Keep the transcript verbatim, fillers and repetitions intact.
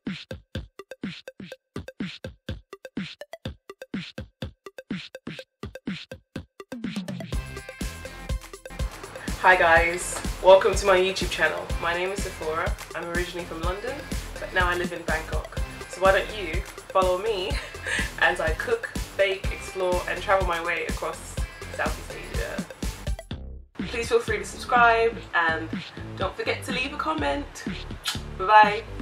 Hi guys, welcome to my YouTube channel. My name is Sephora. I'm originally from London, but now I live in Bangkok. So why don't you follow me as I cook, bake, explore and travel my way across Southeast Asia. Please feel free to subscribe and don't forget to leave a comment. Bye bye.